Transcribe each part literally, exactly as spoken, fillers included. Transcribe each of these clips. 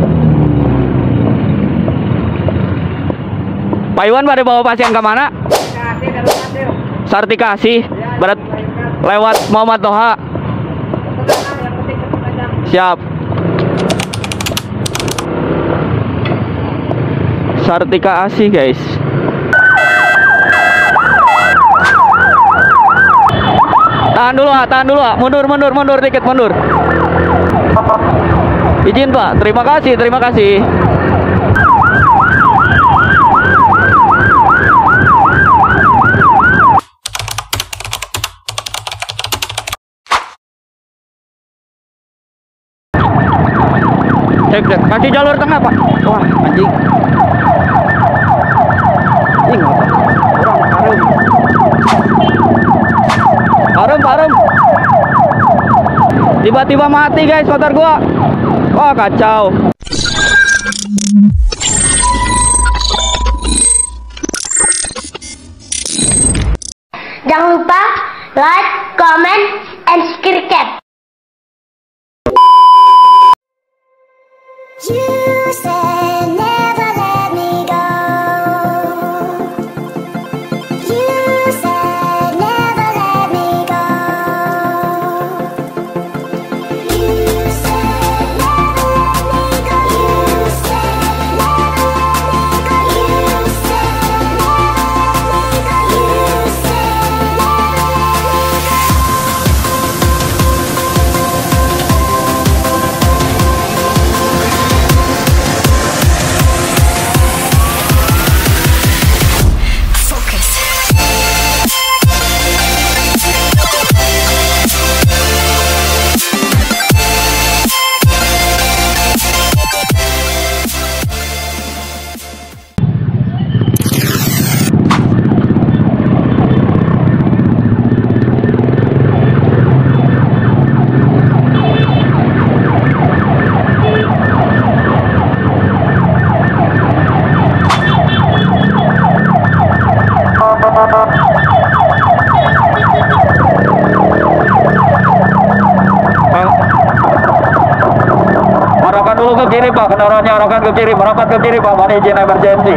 Pak Iwan pada bawa pasien ke mana? Sartikasi. Berat lewat Muhammad Toha. Siap. Sartika Asih guys. Tahan dulu ah, tahan dulu ah. Mundur, mundur, mundur dikit, mundur. Izin Pak, terima kasih, terima kasih. Cek, cek, kasih jalur tengah Pak. Wah, anjing. Ini ngapa? Orang harum. Harum, harum. Tiba-tiba mati guys motor gua. Wah, kacau. Jangan lupa like, comment, and subscribe. You said never let me go. You said never let me go. You said never let me go. You said never let me go. You said never let me go. You said never Arahkan dulu ke kiri Pak, kendaraannya arahkan ke kiri, merapat ke kiri Pak, mohon izin emergensi.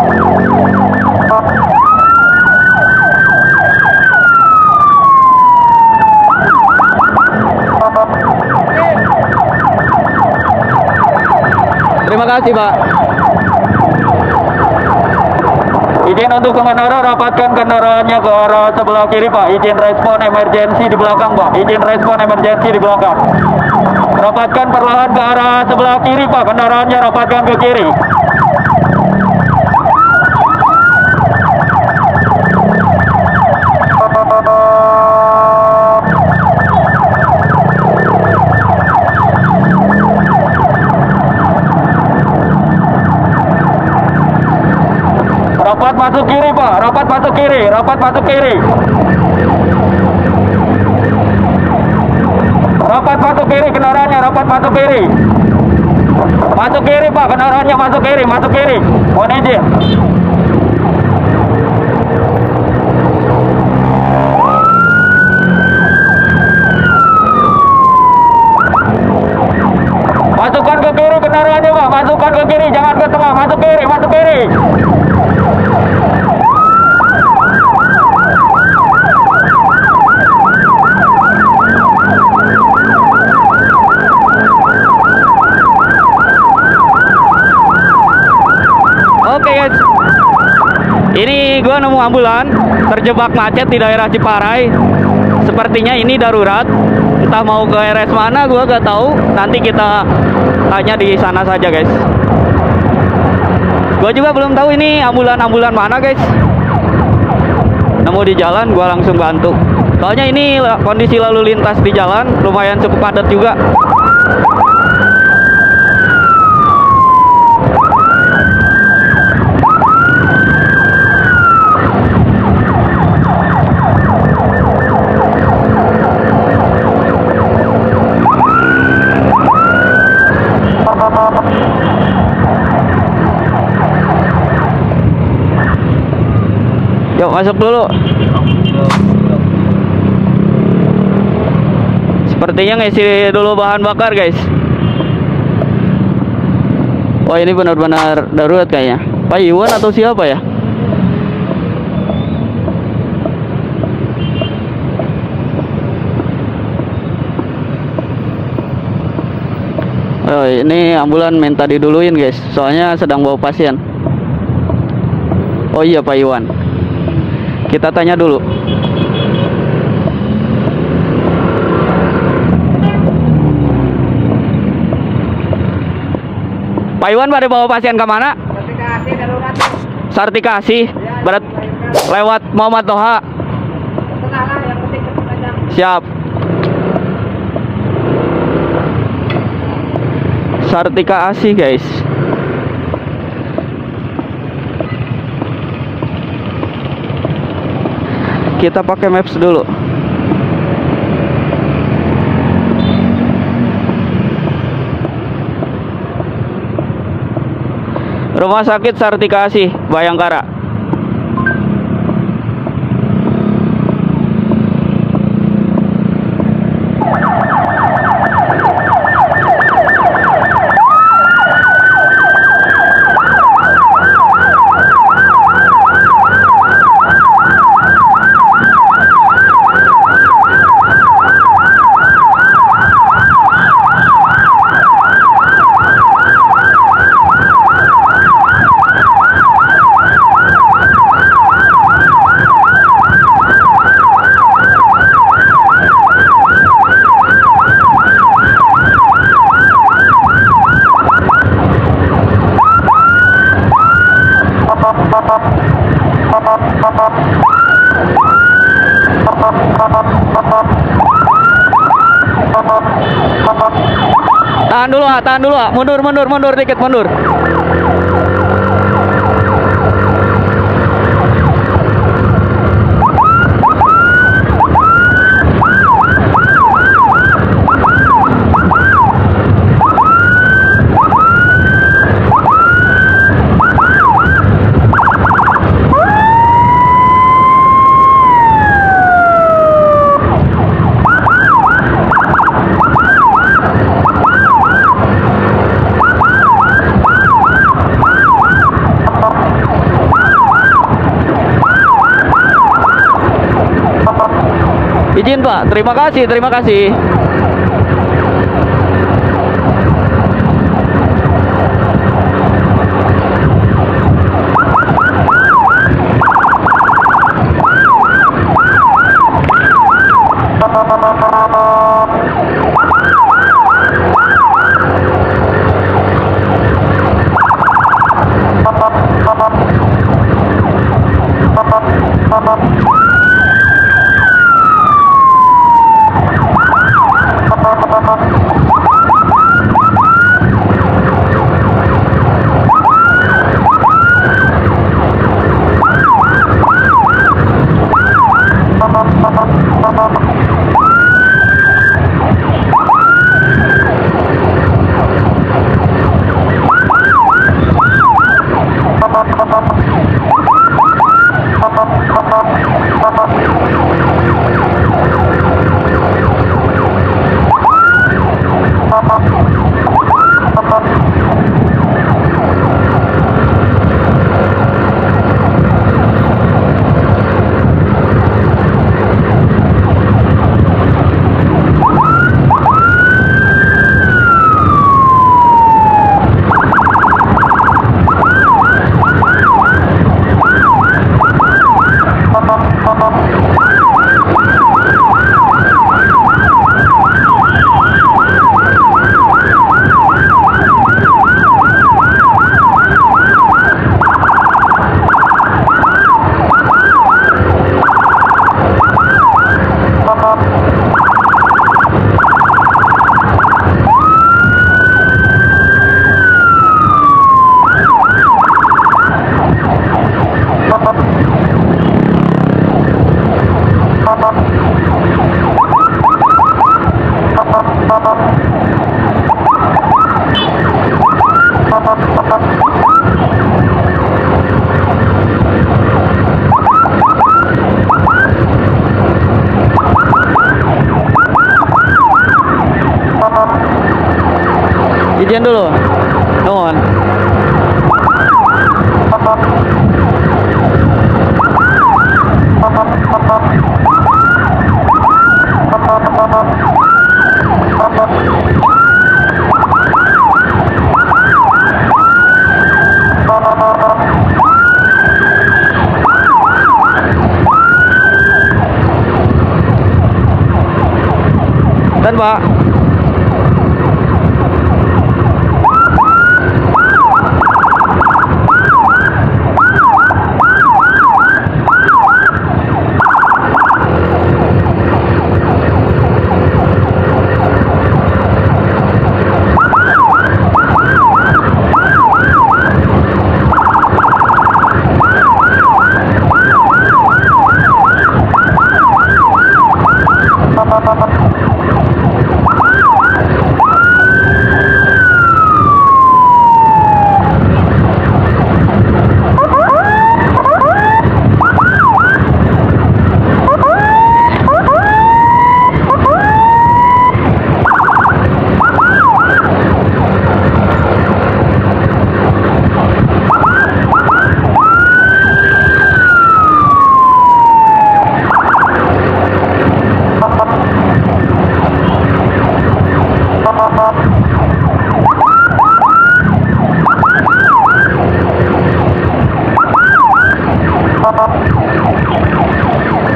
Terima kasih Pak. Izin untuk pengendara rapatkan kendaraannya ke arah sebelah kiri Pak. Izin respon emergensi di belakang Pak. Izin respon emergensi di belakang. Rapatkan perlahan ke arah sebelah kiri Pak. Kendaraannya rapatkan ke kiri. Rapat masuk kiri Pak, rapat masuk kiri, rapat masuk kiri. Rapat masuk kiri kendaraannya, rapat masuk kiri. Masuk kiri Pak, kendaraannya masuk kiri, masuk kiri. Mohon izin. Masukkan ke kiri kendaraannya Pak, masukkan ke kiri, jangan ke tengah, masuk kiri, masuk kiri. Oke guys, ini gua nemu ambulan terjebak macet di daerah Ciparai. Sepertinya ini darurat. Entah mau ke R S mana gua gak tahu. Nanti kita tanya di sana saja guys. Gua juga belum tahu ini ambulan-ambulan mana guys. Nemu di jalan gua langsung bantu. Soalnya ini kondisi lalu lintas di jalan lumayan cukup padat juga. Yuk masuk dulu. Sepertinya ngisi dulu bahan bakar guys. Wah, ini benar-benar darurat kayaknya. Pak Iwan atau siapa ya? Oh, ini ambulan minta diduluin guys, soalnya sedang bawa pasien. Oh iya Pak Iwan, kita tanya dulu. Pak Iwan pada bawa pasien ke mana? Sartikasi darurat. Sartikasi, berat lewat Muhammad Toha. Tengah lah yang penting cepat aja. Siap. Sartika Asi guys. Kita pakai maps dulu. Rumah sakit Sartika Asi, Bayangkara. Tahan dulu, ah, tahan dulu, ah. Mundur, mundur, mundur dikit, mundur. Izin Pak, terima kasih, terima kasih.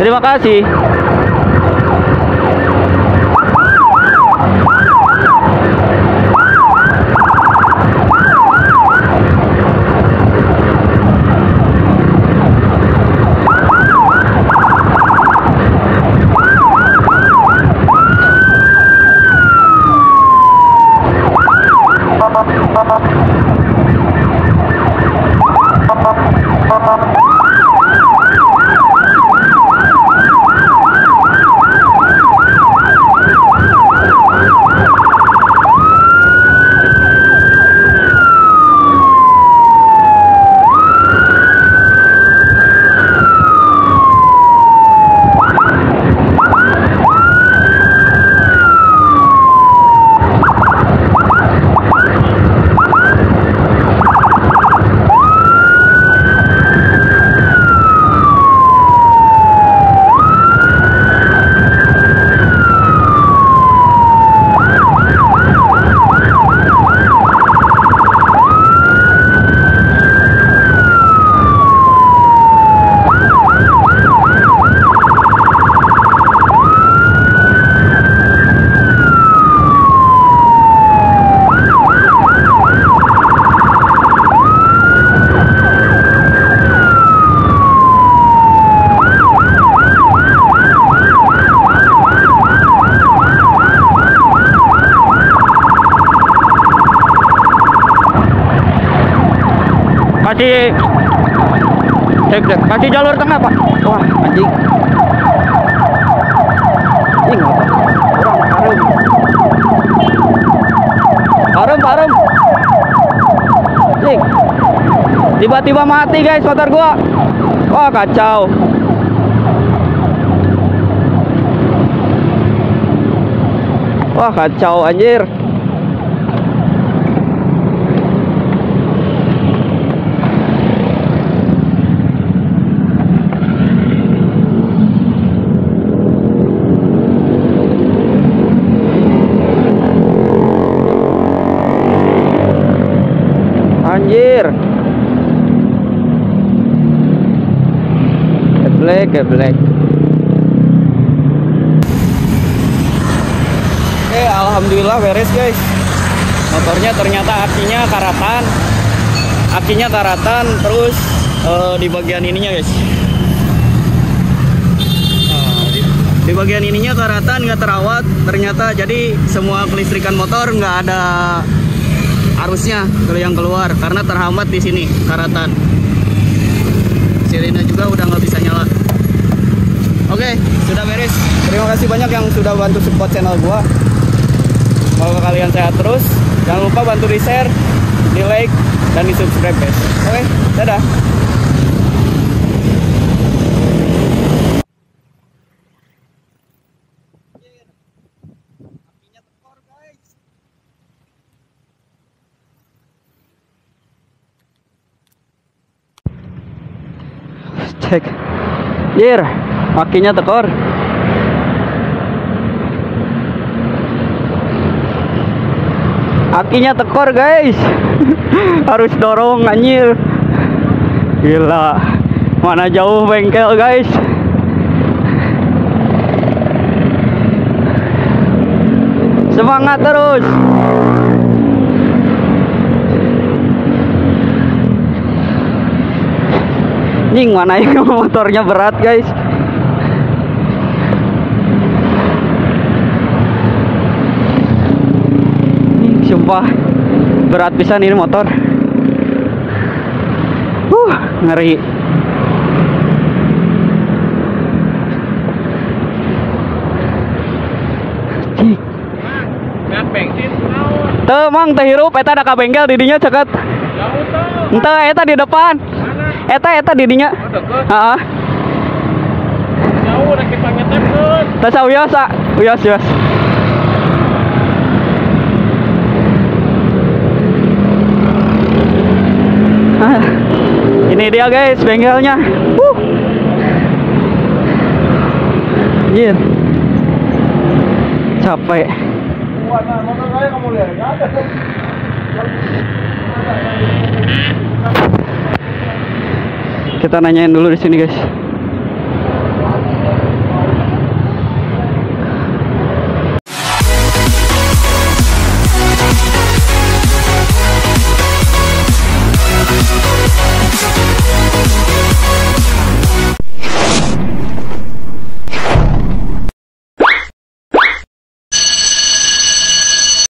Terima kasih. Kasih cek cek kasih jalur tengah pak. Wah anjing anjing apa orang harum harum harum anjing tiba-tiba mati guys motor gua. Wah kacau. Wah kacau anjir. Anjir. Geblek, geblek. Oke, alhamdulillah beres guys. Motornya ternyata akinya karatan. Akinya karatan terus uh, di bagian ininya guys. Uh, di, di bagian ininya karatan nggak terawat. Ternyata jadi semua kelistrikan motor nggak ada arusnya yang keluar karena terhambat di sini karatan. Sirine juga udah nggak bisa nyala. Oke, sudah beres. Terima kasih banyak yang sudah bantu support channel gua. Kalau kalian sehat terus, jangan lupa bantu di share, di like, dan di subscribe guys. Oke, dadah. Cek, jir, makinya tekor. Akinya tekor guys. Harus dorong anjir. Gila, mana jauh bengkel guys. Semangat terus. Ning mana yang motornya berat guys. Nih, sumpah berat pisan ini motor. Uh, ngeri. Nggak bensin naon. Teu mang teh hirup eta ada ka bengkel di dinya ceket. Jauh tuh. Henteu eta di depan. Mana? Eta eta di dinya. Oh, deket. Heeh. Jauh udah kita ngetepkeun. Teu sawios, wios wios. Ah, ini dia guys bengkelnya. Uh. Anjir. Capek. Mana motor saya kamu lihat enggak ada. Kita nanyain dulu di sini guys.